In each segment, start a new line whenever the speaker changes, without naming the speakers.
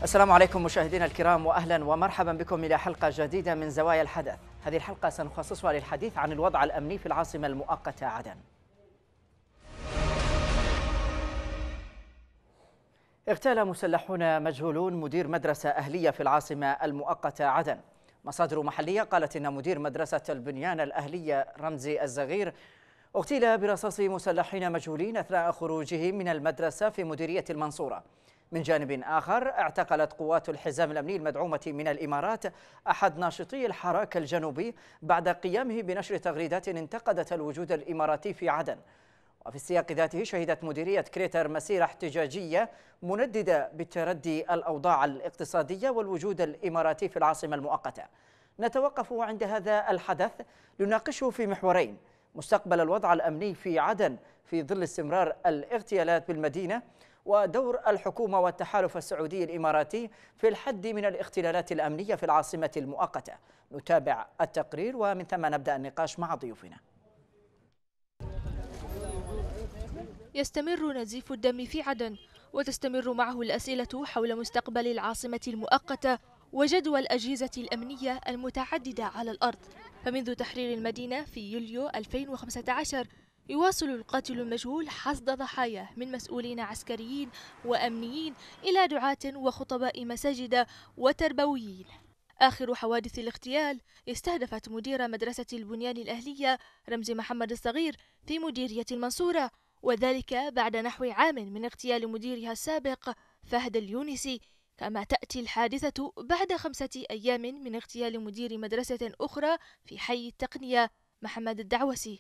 السلام عليكم مشاهدينا الكرام، وأهلا ومرحبا بكم إلى حلقة جديدة من زوايا الحدث. هذه الحلقة سنخصصها للحديث عن الوضع الأمني في العاصمة المؤقتة عدن. اغتال مسلحون مجهولون مدير مدرسة أهلية في العاصمة المؤقتة عدن. مصادر محلية قالت إن مدير مدرسة البنيان الأهلية رمزي الزغير اغتيل برصاص مسلحين مجهولين أثناء خروجه من المدرسة في مديرية المنصورة. من جانب آخر، اعتقلت قوات الحزام الأمني المدعومة من الإمارات أحد ناشطي الحراك الجنوبي بعد قيامه بنشر تغريدات انتقدت الوجود الإماراتي في عدن. وفي السياق ذاته، شهدت مديرية كريتر مسيرة احتجاجية منددة بتردي الأوضاع الاقتصادية والوجود الإماراتي في العاصمة المؤقتة. نتوقف عند هذا الحدث لنناقشه في محورين: مستقبل الوضع الأمني في عدن في ظل استمرار الاغتيالات بالمدينة، ودور الحكومة والتحالف السعودي الإماراتي في الحد من الاختلالات الأمنية في العاصمة المؤقتة. نتابع التقرير ومن ثم نبدأ النقاش مع ضيوفنا.
يستمر نزيف الدم في عدن، وتستمر معه الأسئلة حول مستقبل العاصمة المؤقتة وجدوى الأجهزة الأمنية المتعددة على الأرض. فمنذ تحرير المدينة في يوليو 2015 يواصل القاتل المجهول حصد ضحاياه من مسؤولين عسكريين وأمنيين إلى دعاة وخطباء مساجد وتربويين. آخر حوادث الاغتيال استهدفت مدير مدرسة البنيان الأهلية رمزي محمد الصغير في مديرية المنصورة، وذلك بعد نحو عام من اغتيال مديرها السابق فهد اليونسي. كما تأتي الحادثة بعد 5 أيام من اغتيال مدير مدرسة أخرى في حي التقنية محمد الدعوسي.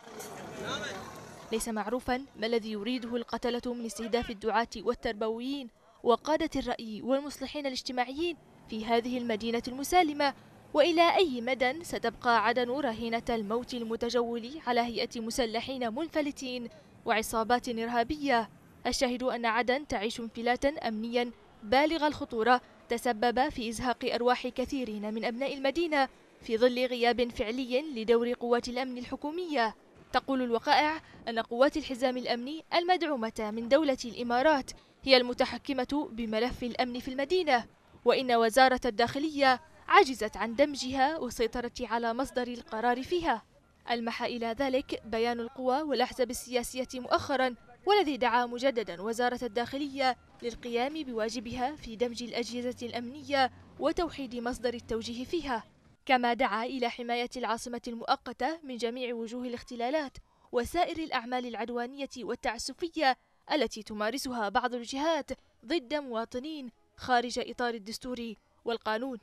ليس معروفا ما الذي يريده القتلة من استهداف الدعاة والتربويين وقادة الرأي والمصلحين الاجتماعيين في هذه المدينة المسالمة، وإلى أي مدى ستبقى عدن رهينة الموت المتجول على هيئة مسلحين منفلتين وعصابات إرهابية. الشاهد أن عدن تعيش انفلاتا أمنيا بالغ الخطورة تسبب في إزهاق أرواح كثيرين من أبناء المدينة في ظل غياب فعلي لدور قوات الأمن الحكومية. تقول الوقائع أن قوات الحزام الأمني المدعومة من دولة الإمارات هي المتحكمة بملف الأمن في المدينة، وإن وزارة الداخلية عجزت عن دمجها والسيطرة على مصدر القرار فيها. ألمح إلى ذلك بيان القوى والأحزاب السياسية مؤخرا، والذي دعا مجددا وزارة الداخلية للقيام بواجبها في دمج الأجهزة الأمنية وتوحيد مصدر التوجيه فيها، كما دعا إلى حماية العاصمة المؤقتة من جميع وجوه الاختلالات وسائر الأعمال العدوانية والتعسفية التي تمارسها بعض الجهات ضد مواطنين خارج إطار الدستور والقانون.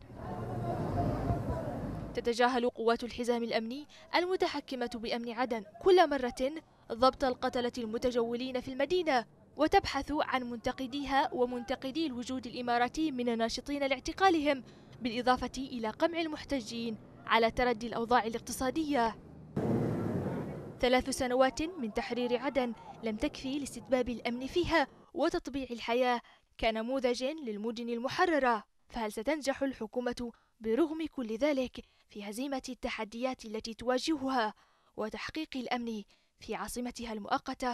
تتجاهل قوات الحزام الأمني المتحكمة بأمن عدن كل مرة ضبط القتلة المتجولين في المدينة، وتبحث عن منتقديها ومنتقدي الوجود الإماراتي من الناشطين لاعتقالهم، بالإضافة إلى قمع المحتجين على تردي الأوضاع الاقتصادية. 3 سنوات من تحرير عدن لم تكفي لاستتباب الأمن فيها وتطبيع الحياة كنموذج للمدن المحررة، فهل ستنجح الحكومة برغم كل ذلك في هزيمة التحديات التي تواجهها وتحقيق الأمن في عاصمتها المؤقتة؟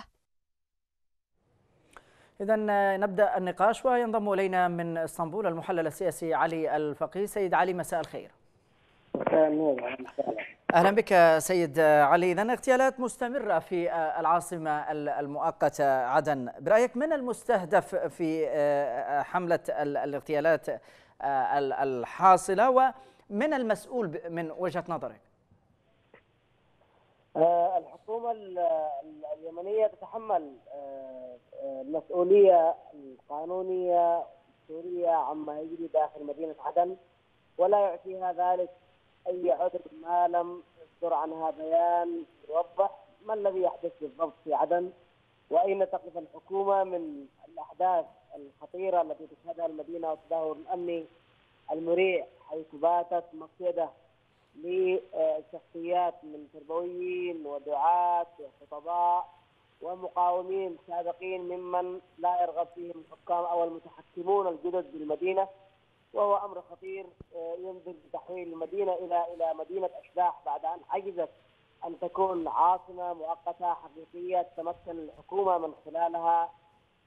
إذن نبدأ النقاش، وينضم إلينا من اسطنبول المحلل السياسي علي الفقيه. سيد علي، مساء الخير. أهلا بك سيد علي. إذن اغتيالات مستمرة في العاصمة المؤقتة عدن، برأيك من المستهدف في حملة الاغتيالات الحاصلة، ومن المسؤول من وجهة نظرك؟
الحكومة اليمنية تتحمل المسؤولية القانونية والدستورية عما يجري داخل مدينة عدن، ولا يعطيها ذلك أي عذر ما لم يصدر عنها بيان يوضح ما الذي يحدث بالضبط في عدن، وأين تقف الحكومة من الأحداث الخطيرة التي تشهدها المدينة والتدهور الأمني المريع، حيث باتت مصيدة لشخصيات من تربويين ودعاة وخطباء ومقاومين سابقين ممن لا يرغب فيهم الحكام أو المتحكمون الجدد بالمدينة، وهو أمر خطير ينذر بتحويل المدينة إلى مدينة أشباح بعد أن عجزت أن تكون عاصمة مؤقتة حقيقية تتمكن الحكومة من خلالها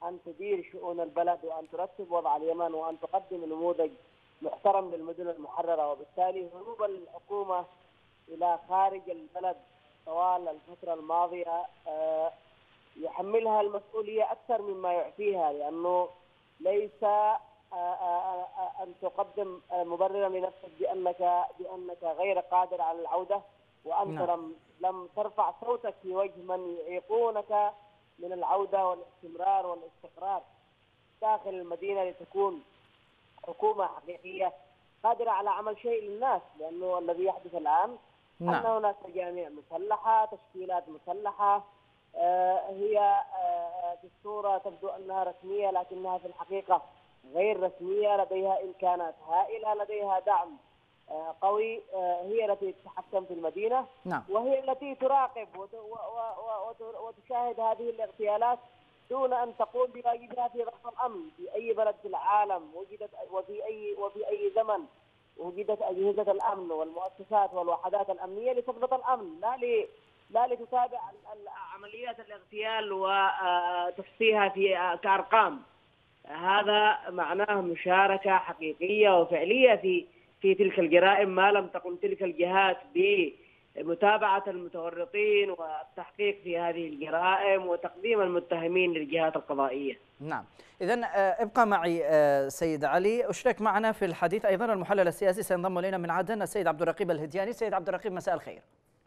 أن تدير شؤون البلد وأن ترتب وضع اليمن وأن تقدم نموذج محترم للمدن المحررة. وبالتالي هروب الحكومة إلى خارج البلد طوال الفترة الماضية يحملها المسؤولية أكثر مما يعفيها، لأنه ليس أن تقدم مبررا لنفسك بأنك غير قادر على العودة وأنت لم ترفع صوتك في وجه من يعيقونك من العودة والاستمرار والاستقرار داخل المدينة لتكون حكومة حقيقية قادرة على عمل شيء للناس. لأنه الذي يحدث الآن أن هناك مجاميع مسلحة، تشكيلات مسلحة، هي في الصورة تبدو أنها رسمية لكنها في الحقيقة غير رسمية، لديها إمكانات هائلة، لديها دعم قوي، هي التي تتحكم في المدينة. وهي التي تراقب وتشاهد هذه الاغتيالات دون أن تقوم بواجبها في ضبط الأمن في أي بلد في العالم وجدت وفي أي زمن وجدت أجهزة الأمن والمؤسسات والوحدات الأمنية لتضبط الأمن، لا لتتابع عمليات الاغتيال وتحصيها كأرقام. هذا معناه مشاركة حقيقية وفعلية في تلك الجرائم، ما لم تقم تلك الجهات بمتابعة المتورطين والتحقيق في هذه الجرائم وتقديم المتهمين للجهات القضائية.
نعم، إذن ابقى معي سيد علي. أشرك معنا في الحديث أيضا المحلل السياسي سينضم إلينا من عدن السيد عبد الرقيب الهدياني. سيد عبد الرقيب، مساء الخير.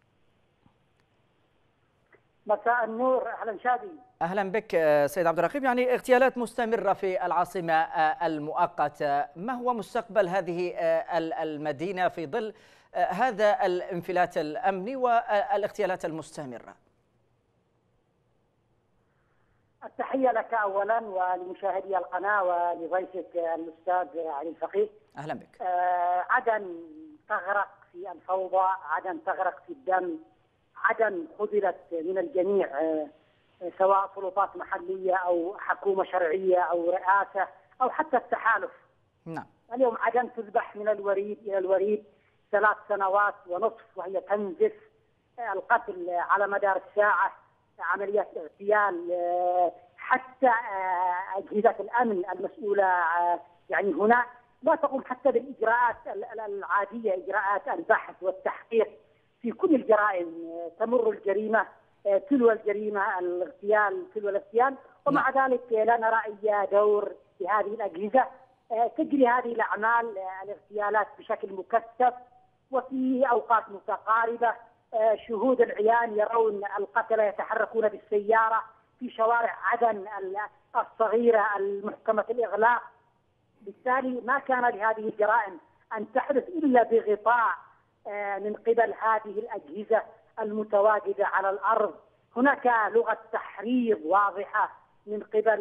مساء النور، أهلا شادي.
أهلا بك سيد عبد الرقيب. يعني اغتيالات مستمرة في العاصمة المؤقتة، ما هو مستقبل هذه المدينة في ظل هذا الانفلات الأمني والاغتيالات المستمرة؟
التحية لك أولا ولمشاهدي القناة ولضيفك الأستاذ علي الفقيه.
أهلا بك.
عدن تغرق في الفوضى، عدن تغرق في الدم، عدن خذلت من الجميع، سواء سلطات محلية أو حكومة شرعية أو رئاسة أو حتى التحالف.
نعم.
اليوم عدن تذبح من الوريد إلى الوريد 3 سنوات ونصف وهي تنزف، القتل على مدار الساعة، عمليات اغتيال، حتى أجهزة الأمن المسؤولة يعني هنا لا تقوم حتى بالإجراءات العادية، إجراءات البحث والتحقيق في كل الجرائم. تمر الجريمة تلو الجريمة، الاغتيال تلو الاغتيال، ومع ذلك لا نرى أي دور في هذه الأجهزة. تجري هذه الأعمال الاغتيالات بشكل مكثف وفي أوقات متقاربة. شهود العيان يرون القتلة يتحركون بالسيارة في شوارع عدن الصغيرة المحكمة الإغلاق. بالتالي ما كان لهذه الجرائم أن تحدث إلا بغطاء من قبل هذه الأجهزة المتواجدة على الأرض. هناك لغة تحريض واضحة من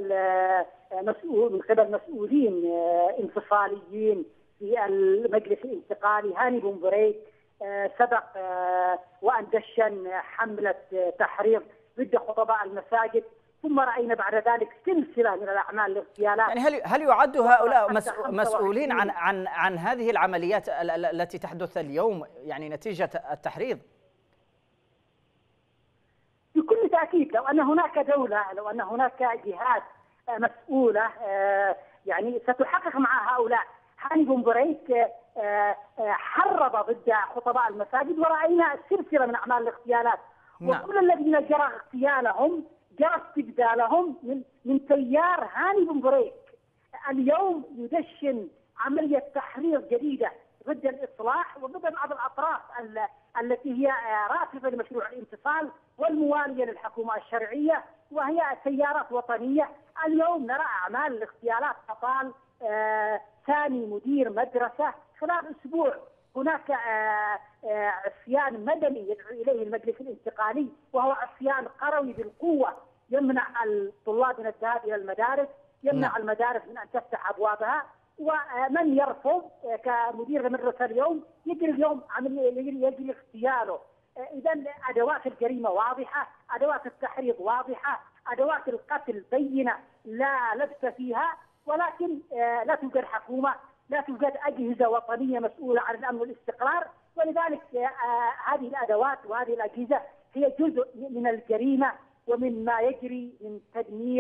قبل مسؤولين انفصاليين في المجلس الانتقالي. هاني بومبريك سبق وأن دشن حملة تحريض ضد خطباء المساجد، ثم رأينا بعد ذلك سلسلة من الأعمال الاغتيالات.
يعني هل يعد هؤلاء مسؤولين عن هذه العمليات التي تحدث اليوم يعني نتيجة التحريض؟
بكل تأكيد. لو أن هناك دولة، لو أن هناك جهات مسؤولة يعني ستحقق مع هؤلاء. هاني بومبريك حرض ضد خطباء المساجد ورأينا سلسلة من أعمال الاغتيالات. وكل الذين جرى اغتيالهم جرى استبدالهم من تيار هاني بومبريك. اليوم يدشن عملية تحريض جديدة ضد الإصلاح وضد بعض الأطراف التي هي رافضة لمشروع الانفصال والموالية للحكومة الشرعية، وهي تيارات وطنية. اليوم نرى أعمال الاغتيالات أطال ثاني مدير مدرسة خلال أسبوع. هناك عصيان مدني يدعو إليه المجلس الانتقالي، وهو عصيان قروي بالقوة يمنع الطلاب من الذهاب إلى المدارس، يمنع المدارس من أن تفتح أبوابها. ومن يرفض كمدير المدرسة اليوم يجري اليوم يجري اغتياله. إذا أدوات الجريمة واضحة، أدوات التحريض واضحة، أدوات القتل بينة لا لبس فيها، ولكن لا توجد حكومة، لا توجد أجهزة وطنية مسؤولة عن الأمن والاستقرار. ولذلك هذه الأدوات وهذه الأجهزة هي جزء من الجريمة ومن ما يجري من تدمير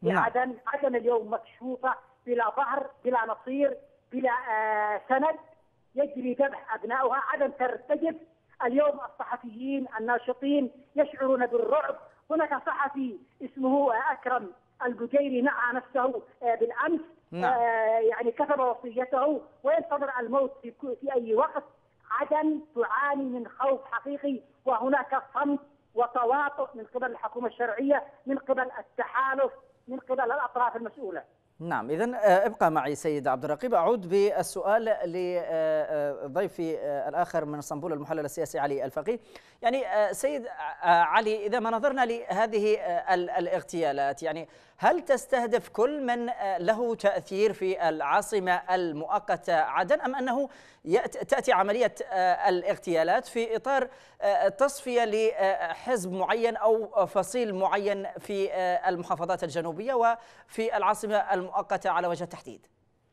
في
نعم.
عدن اليوم مكشوفة بلا ظهر بلا نصير بلا سند، يجري ذبح أبنائها. عدن ترتجف اليوم. الصحفيين الناشطين يشعرون بالرعب. هناك صحفي اسمه أكرم البجيري نعى نفسه بالأمس.
نعم.
يعني كتب وصيته وينتظر الموت في أي وقت. عدن تعاني من خوف حقيقي، وهناك صمت وتواطؤ من قبل الحكومة الشرعية، من قبل التحالف، من قبل الأطراف المسؤولة.
نعم، إذن ابقى معي سيد عبد الرقيب. أعود بالسؤال لضيفي الآخر من اسطنبول المحلل السياسي علي الفقيه. يعني سيد علي، إذا ما نظرنا لهذه الاغتيالات، يعني هل تستهدف كل من له تأثير في العاصمة المؤقتة عدن، أم أنه تأتي عملية الاغتيالات في إطار تصفية لحزب معين أو فصيل معين في المحافظات الجنوبية وفي العاصمة المؤقتة على وجه التحديد؟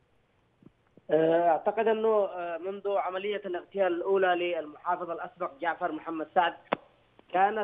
أعتقد أنه منذ عملية الاغتيال الأولى للمحافظ الأسبق جعفر محمد سعد كانت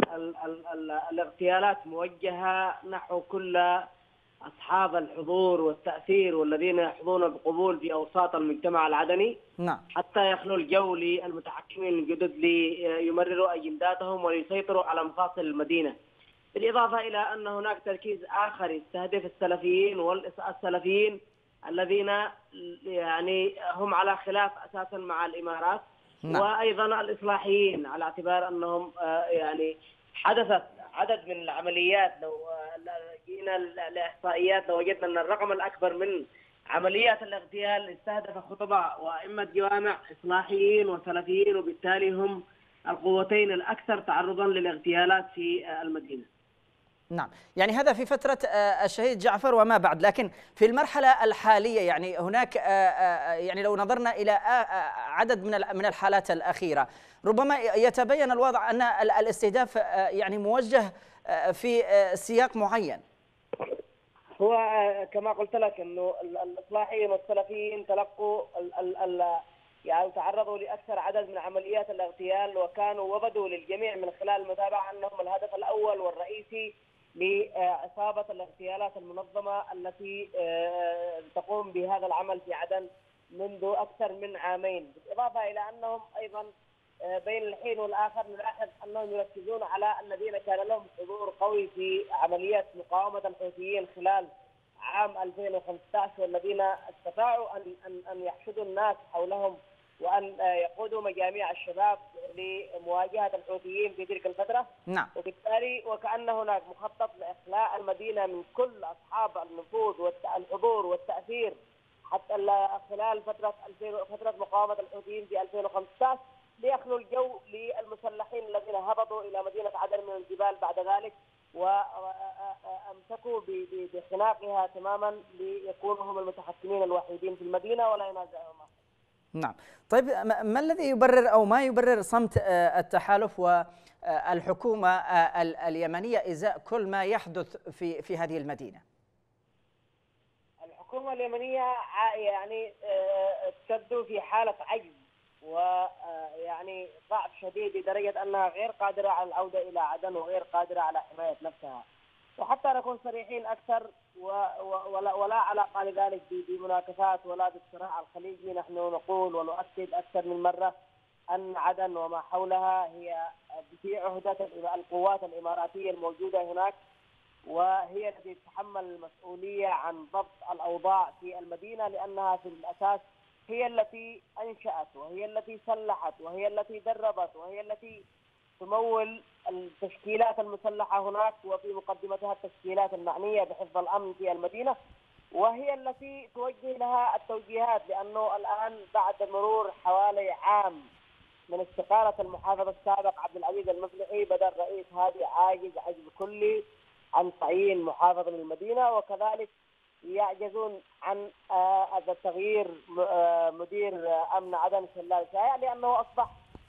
الاغتيالات موجهة نحو كل أصحاب الحضور والتأثير والذين يحظون بقبول في أوساط المجتمع العدني.
نعم.
حتى يخلو الجو للمتحكمين الجدد ليمرروا أجنداتهم وليسيطروا على مفاصل المدينة. بالإضافة إلى أن هناك تركيز آخر يستهدف السلفيين والسلفيين الذين يعني هم على خلاف أساسا مع الإمارات.
نعم.
وأيضا الإصلاحيين، على اعتبار أنهم يعني حدثت عدد من العمليات. لو جينا الإحصائيات لوجدنا أن الرقم الأكبر من عمليات الاغتيال استهدف خطباء وأئمة جوامع إصلاحيين وسلفيين، وبالتالي هم القوتين الأكثر تعرضا للاغتيالات في المدينة.
نعم، يعني هذا في فترة الشهيد جعفر وما بعد، لكن في المرحلة الحالية يعني هناك يعني لو نظرنا إلى عدد من الحالات الأخيرة، ربما يتبين الوضع أن الاستهداف يعني موجه في سياق معين.
هو كما قلت لك أنه الإصلاحيين والسلفيين تلقوا يعني تعرضوا لأكثر عدد من عمليات الاغتيال، وكانوا وبدوا للجميع من خلال المتابعة أنهم الهدف الأول والرئيسي لعصابة الاغتيالات المنظمة التي تقوم بهذا العمل في عدن منذ أكثر من عامين. بالإضافة إلى أنهم أيضا بين الحين والآخر نلاحظ أنهم يركزون على الذين كان لهم حضور قوي في عمليات مقاومة الحوثيين خلال عام 2015، والذين استطاعوا أن يحشدوا الناس حولهم وأن يقودوا مجاميع الشباب لمواجهة الحوثيين في تلك الفترة.
نعم.
وبالتالي وكأن هناك مخطط لإخلاء المدينة من كل أصحاب النفوذ والحضور والتأثير حتى خلال فترة مقاومة الحوثيين في 2015، ليخلو الجو للمسلحين الذين هبطوا إلى مدينة عدن من الجبال بعد ذلك وأمسكوا بخناقها تماما ليكونوا هم المتحكمين الوحيدين في المدينة ولا ينازعهم.
نعم. طيب، ما الذي يبرر أو ما يبرر صمت التحالف والحكومة اليمنية إزاء كل ما يحدث في هذه المدينة؟
الحكومة اليمنية يعني تبدو في حالة عجز ويعني ضعف شديد لدرجة أنها غير قادرة على العودة إلى عدن وغير قادرة على حماية نفسها. وحتى نكون صريحين أكثر ولا علاقة لذلك بمناكفات ولا بالصراع الخليجي، نحن نقول ونؤكد أكثر من مرة أن عدن وما حولها هي في عهدة القوات الإماراتية الموجودة هناك، وهي التي تتحمل المسؤولية عن ضبط الأوضاع في المدينة، لأنها في الأساس هي التي أنشأت وهي التي سلحت وهي التي دربت وهي التي تمول التشكيلات المسلحة هناك، وفي مقدمتها التشكيلات المعنية بحفظ الأمن في المدينة، وهي التي توجه لها التوجيهات. لأنه الآن بعد مرور حوالي عام من استقالة المحافظ السابق عبد العزيز المفلحي، بدأ الرئيس هادي عاجز عجز كلي عن تعيين محافظ للمدينة، وكذلك يعجزون عن تغيير مدير أمن عدن شلال شايع، لأنه أصبح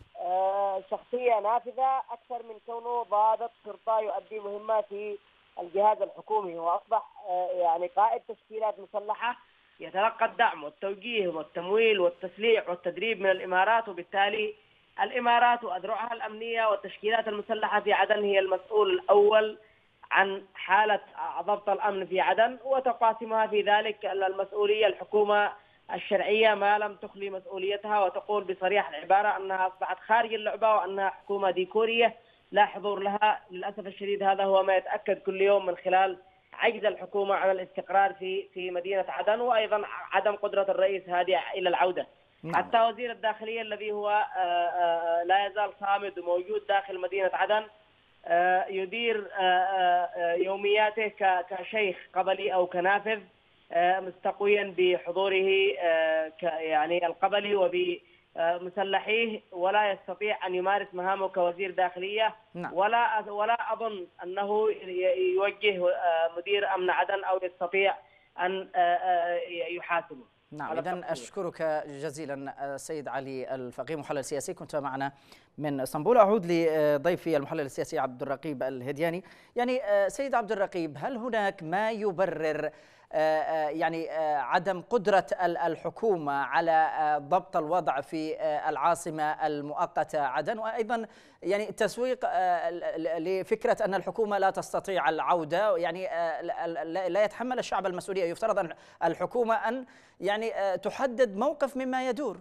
شخصية نافذة أكثر من كونه ضابط شرطة يؤدي مهمة في الجهاز الحكومي. هو أصبح يعني قائد تشكيلات مسلحة يتلقى الدعم والتوجيه والتمويل والتسليح والتدريب من الإمارات، وبالتالي الإمارات وأذرعها الأمنية والتشكيلات المسلحة في عدن هي المسؤول الأول عن حالة ضبط الأمن في عدن، وتقاسمها في ذلك المسؤولية الحكومة الشرعية ما لم تخلي مسؤوليتها، وتقول بصريح العبارة أنها أصبحت خارج اللعبة وأنها حكومة ديكورية لا حضور لها. للأسف الشديد هذا هو ما يتأكد كل يوم من خلال عجز الحكومة على الاستقرار في مدينة عدن، وأيضا عدم قدرة الرئيس هادي إلى العودة. حتى وزير الداخلية الذي هو لا يزال صامد وموجود داخل مدينة عدن يدير يومياته كشيخ قبلي أو كنافذ، مستقويا بحضوره يعني القبلي وبمسلحيه، ولا يستطيع أن يمارس مهامه كوزير داخلية. ولا أظن أنه يوجه مدير أمن عدن أو يستطيع أن يحاسبه.
نعم، إذن أشكرك جزيلا سيد علي الفقيه، محلل سياسي، كنت معنا من اسطنبول. أعود لضيفي المحلل السياسي عبد الرقيب الهدياني. يعني سيد عبد الرقيب، هل هناك ما يبرر يعني عدم قدرة الحكومة على ضبط الوضع في العاصمة المؤقتة عدن، وأيضا يعني التسويق لفكرة أن الحكومة لا تستطيع العودة؟ يعني لا يتحمل الشعب المسؤولية. يفترض أن الحكومة أن يعني تحدد موقف مما يدور.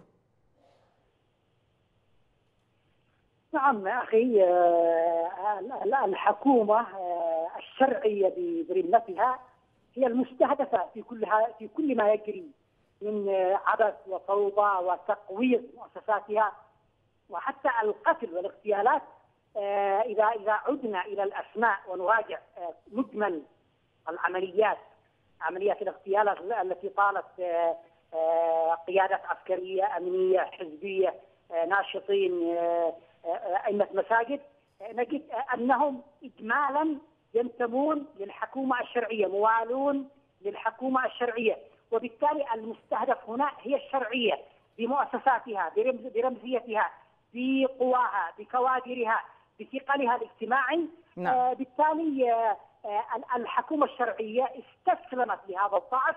نعم أخي، الحكومة الشرعية برمتها هي المستهدفة في كل ما يجري من عبث وفوضى وتقويض مؤسساتها، وحتى القتل والاغتيالات. إذا عدنا إلى الأسماء ونراجع مجمل عمليات الاغتيال التي طالت قيادة عسكرية أمنية حزبية ناشطين أئمة مساجد، نجد أنهم إجمالا ينتمون للحكومة الشرعية، موالون للحكومة الشرعية، وبالتالي المستهدف هنا هي الشرعية بمؤسساتها، برمزيتها، بقواها، بكوادرها، بثقلها الاجتماعي. بالتالي الحكومة الشرعية استسلمت لهذا الضعف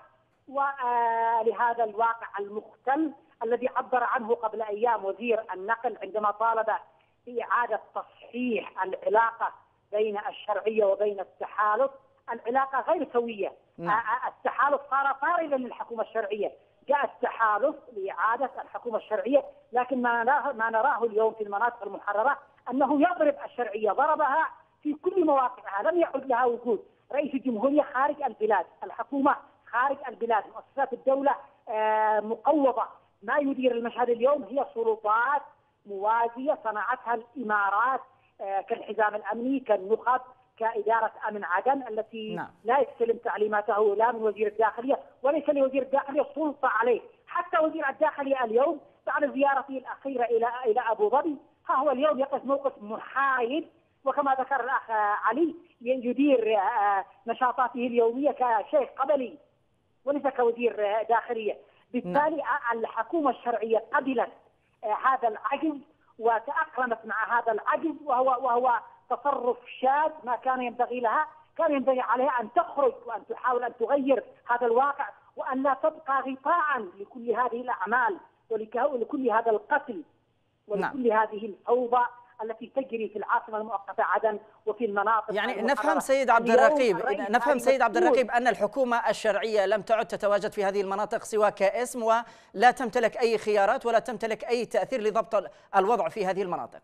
ولهذا الواقع المختل الذي عبر عنه قبل أيام وزير النقل عندما طالب بإعادة تصحيح العلاقة بين الشرعية وبين التحالف. العلاقة غير سوية. التحالف صار طاردا للحكومة الشرعية، جاء التحالف لإعادة الحكومة الشرعية، لكن ما نراه اليوم في المناطق المحررة أنه يضرب الشرعية، ضربها في كل مواقعها، لم يعد لها وجود. رئيس الجمهورية خارج البلاد، الحكومة خارج البلاد، مؤسسات الدولة مقوضة. ما يدير المشهد اليوم هي سلطات موازية صنعتها الإمارات، كالحزام الأمني، كالنخب، كإدارة أمن عدن التي لا يستلم تعليماته لا من وزير الداخلية، وليس لوزير الداخلية سلطة عليه. حتى وزير الداخلية اليوم بعد زيارته الأخيرة إلى أبو ظبي، ها هو اليوم يقف موقف محايد، وكما ذكر الأخ علي يدير نشاطاته اليومية كشيخ قبلي وليس كوزير داخلية. بالتالي الحكومة الشرعية قبلت هذا العجز وتأقلمت مع هذا العجز، وهو تصرف شاذ ما كان ينبغي لها. كان ينبغي عليها أن تخرج وأن تحاول أن تغير هذا الواقع، وأن لا تبقى غطاء لكل هذه الأعمال ولكل هذا القتل ولكل هذه الفوضى التي تجري في العاصمة المؤقتة عدن وفي المناطق.
يعني نفهم سيد عبد الرقيب أن الحكومة الشرعية لم تعد تتواجد في هذه المناطق سوى كاسم، ولا تمتلك أي خيارات ولا تمتلك أي تأثير لضبط الوضع في هذه المناطق.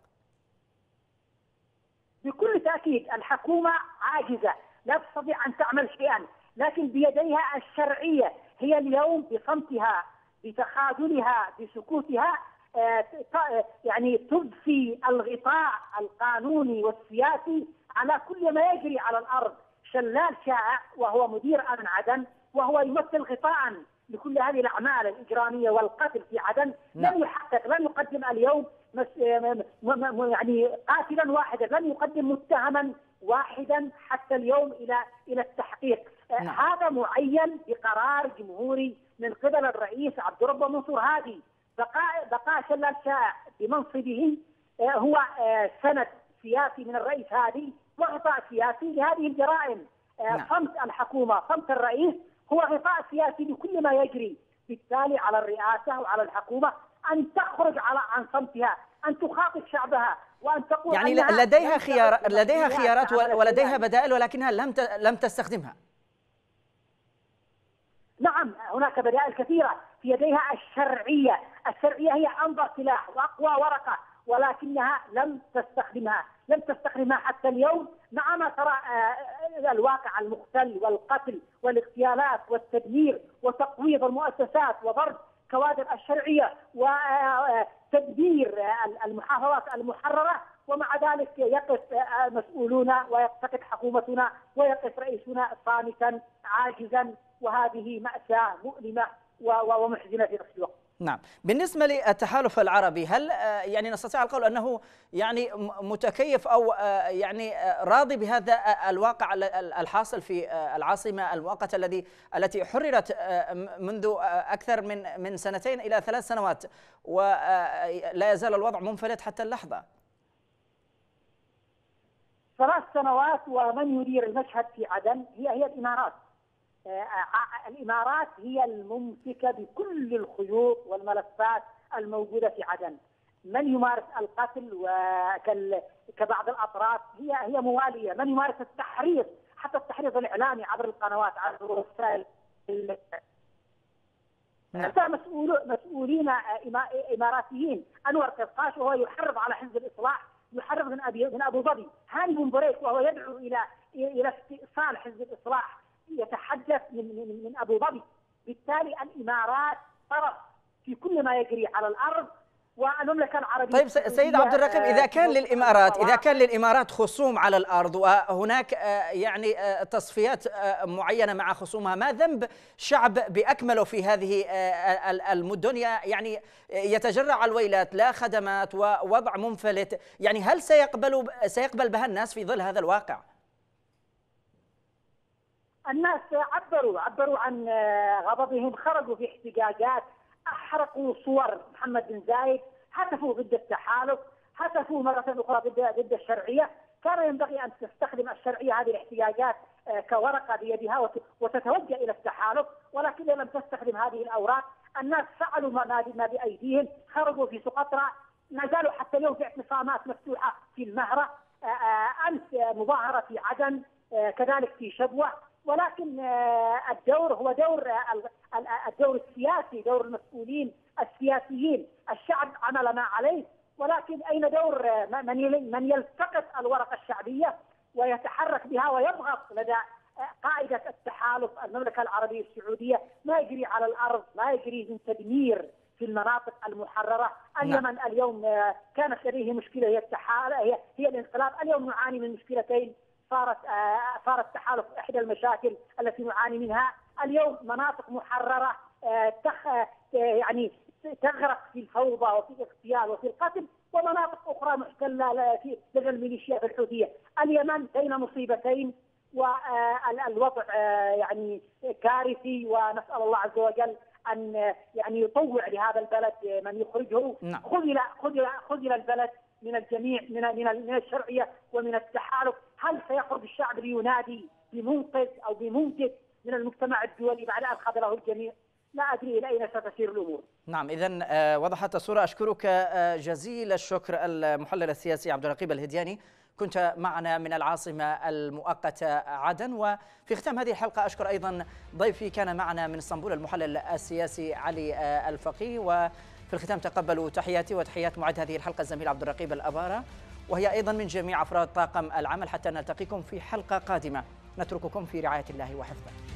بكل تأكيد الحكومة عاجزة، لا تستطيع أن تعمل شيئا، لكن بيديها الشرعية. هي اليوم بصمتها، بتخاذلها، بسكوتها يعني تضفي الغطاء القانوني والسياسي على كل ما يجري على الأرض. شلال شائع وهو مدير أمن عدن، وهو يمثل غطاء لكل هذه الأعمال الإجرامية والقتل في عدن. لم يحقق، لم يقدم اليوم يعني قاتلا واحدا، لم يقدم متهما واحدا حتى اليوم إلى التحقيق. هذا معين بقرار جمهوري من قبل الرئيس عبد الرب منصور هادي. بقاء شلال شائع بمنصبه هو سند سياسي من الرئيس هادي وغطاء سياسي لهذه الجرائم. صمت الحكومة، صمت الرئيس هو غطاء سياسي لكل ما يجري. بالتالي على الرئاسة وعلى الحكومة أن تخرج عن صمتها، أن تخاطب شعبها، وأن تقول
يعني
أنها
لديها خيارات ولديها بدائل، ولكنها لم تستخدمها.
نعم، هناك بدائل كثيرة. في يديها الشرعية هي أنظر سلاح وأقوى ورقة، ولكنها لم تستخدمها حتى اليوم، مع ما ترى الواقع المختل والقتل والاغتيالات والتدمير وتقويض المؤسسات وضرب كوادر الشرعية وتدمير المحافظات المحررة. ومع ذلك يقف مسؤولون ويقف حكومتنا ويقف رئيسنا صامتا عاجزا، وهذه مأساة مؤلمة ومحزنة في نفس الوقت.
نعم، بالنسبة للتحالف العربي، هل يعني نستطيع القول أنه يعني متكيف أو يعني راضي بهذا الواقع الحاصل في العاصمة المؤقتة التي حررت منذ أكثر من 2 إلى 3 سنوات، ولا يزال الوضع منفلت حتى اللحظة؟
3 سنوات ومن يدير المشهد في عدن هي الإمارات. الإمارات هي الممسكة بكل الخيوط والملفات الموجودة في عدن. من يمارس القتل كبعض الأطراف هي موالية. من يمارس التحريض، حتى التحريض الإعلامي عبر القنوات، عبر وسائل مسؤولين إماراتيين. أنور قرقاش وهو يحرض على حزب الإصلاح، يحرض من أبو ظبي. هاني بن بريك وهو يدعو إلى استئصال حزب الإصلاح، يتحدث من أبو ظبي. بالتالي الإمارات طرف في كل ما يجري على الأرض، والمملكة العربية.
طيب سيد عبد الرقيب، إذا كان للإمارات خصوم على الأرض، وهناك يعني تصفيات معينة مع خصومها، ما ذنب شعب بأكمله في هذه المدن يعني يتجرع الويلات، لا خدمات ووضع منفلت؟ يعني هل سيقبل بها الناس في ظل هذا الواقع؟
الناس عبروا عن غضبهم، خرجوا في احتجاجات، أحرقوا صور محمد بن زايد، هتفوا ضد التحالف، هتفوا مرة أخرى ضد الشرعية. كان ينبغي أن تستخدم الشرعية هذه الاحتجاجات كورقة بيدها وتتوجه إلى التحالف، ولكن لم تستخدم هذه الأوراق. الناس فعلوا ما بأيديهم، خرجوا في سقطرى، ما زالوا حتى اليوم في اعتصامات مفتوحة في المهرة، أمس مظاهرة في عدن، كذلك في شبوة. ولكن الدور هو الدور السياسي، دور المسؤولين السياسيين. الشعب عمل ما عليه، ولكن أين دور من يلتقط الورقة الشعبية ويتحرك بها ويضغط لدى قاعدة التحالف المملكة العربية السعودية؟ ما يجري على الأرض، ما يجري من تدمير في المناطق المحررة. اليمن اليوم كانت لديه مشكلة هي الانقلاب. اليوم نعاني من مشكلتين. صار التحالف إحدى المشاكل التي نعاني منها. اليوم مناطق محررة يعني تغرق في الفوضى وفي الاغتيال وفي القتل، ومناطق أخرى محتلة لدى الميليشيات الحوثية. اليمن بين مصيبتين، والوضع يعني كارثي، ونسأل الله عز وجل أن يعني يطوع لهذا البلد من يخرجه. خذل البلد من الجميع، من الشرعية ومن التحالف. هل سيخرج الشعب لينادي بمنقذ أو بمنجد من المجتمع الدولي بعد أن خذله الجميع؟ لا أدري إلى أين ستسير الأمور.
نعم، إذن وضحت الصورة. أشكرك جزيل الشكر المحلل السياسي عبد الرقيب الهدياني، كنت معنا من العاصمة المؤقتة عدن. وفي ختام هذه الحلقة أشكر أيضا ضيفي كان معنا من اسطنبول المحلل السياسي علي الفقيه. وفي الختام تقبلوا تحياتي وتحيات معد هذه الحلقة الزميل عبد الرقيب الأبارة، وهي أيضا من جميع أفراد طاقم العمل، حتى نلتقيكم في حلقة قادمة. نترككم في رعاية الله وحفظه.